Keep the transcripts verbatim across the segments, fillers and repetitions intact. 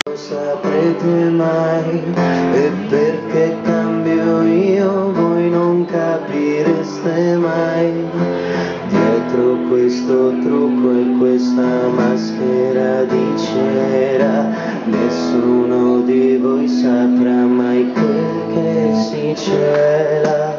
Non saprete mai, e perché cambio io voi non capireste mai. Dietro questo trucco e questa maschera di cera, nessuno di voi saprà mai quel che si cela.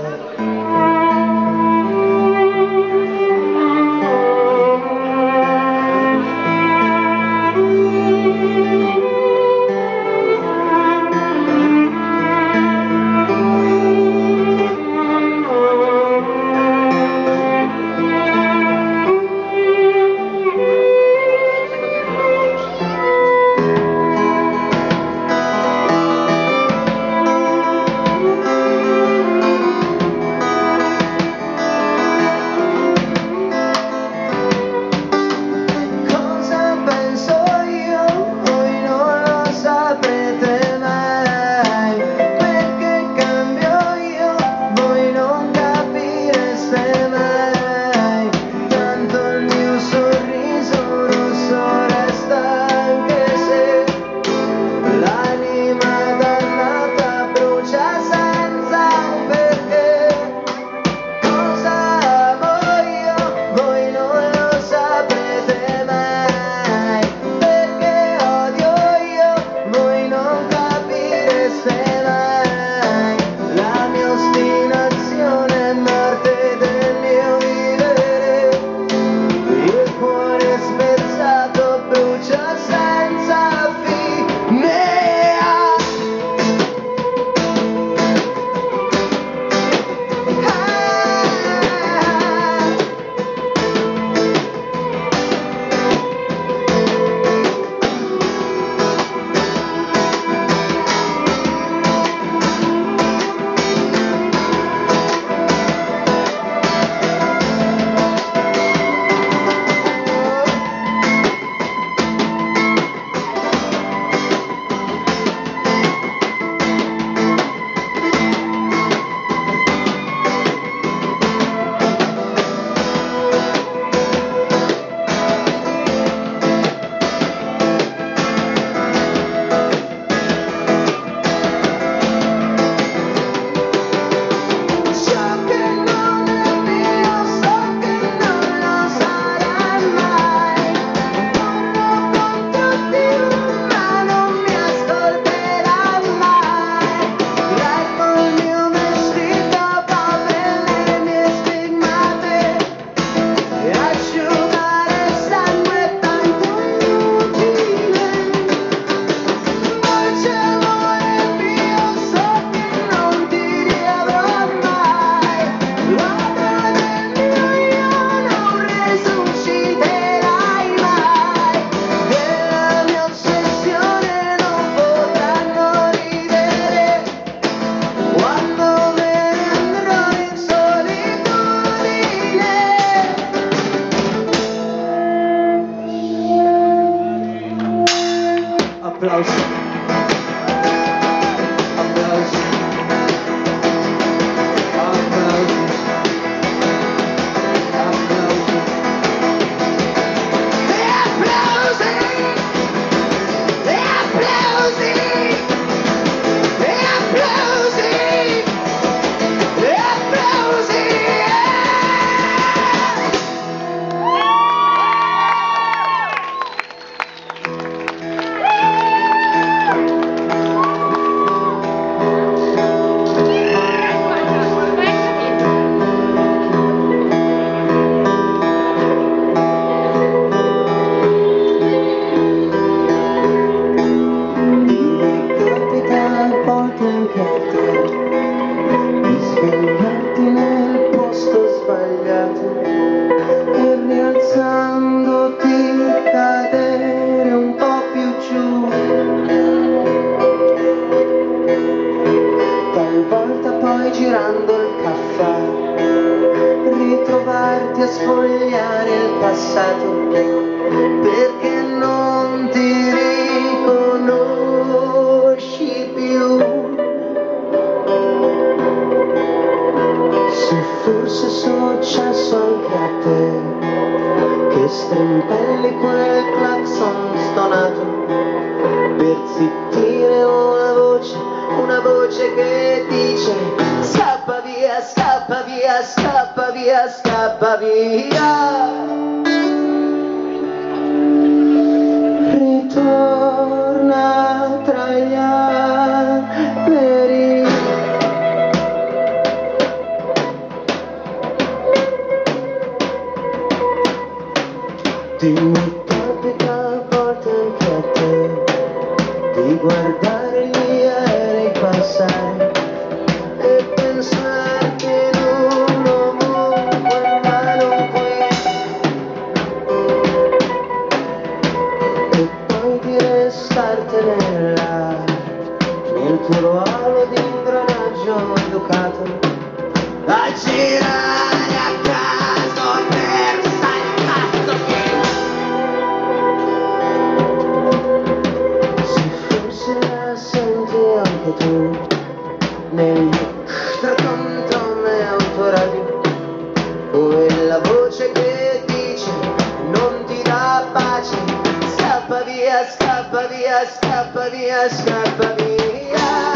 Applausi. Applausi. Applausi. Applausi. E applausi. E applausi. E applausi. E applausi. Girando il caffè, ritrovarti a sfogliare il passato, perché non ti riconosci più. Se fosse successo anche a te, che strimpelli quel clacson stonato per zittire una voce, una voce che dice scappa via, scappa via, scappa via, scappa via. Ritorna tra gli alberi. Dimmi, capita a volte anche a te di guardare gli aerei passare e pensarti in uno ovunque ma non qui, e poi di restartene là nel tuo ruolo di ingranaggio educato a girare a caso per salvato. Se forse la senti anche tu negli ultraconton e autoradio, quella voce che dice non ti dà pace, scappa via, scappa via, scappa via, scappa via.